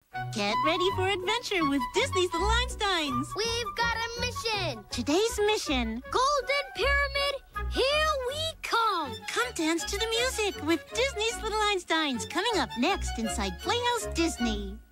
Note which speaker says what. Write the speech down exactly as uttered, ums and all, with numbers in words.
Speaker 1: Get ready for adventure with Disney's Little Einsteins.
Speaker 2: We've got a mission.
Speaker 1: Today's mission.
Speaker 2: Golden Pyramid, here we come.
Speaker 1: Come dance to the music with Disney's Little Einsteins. Coming up next inside Playhouse Disney.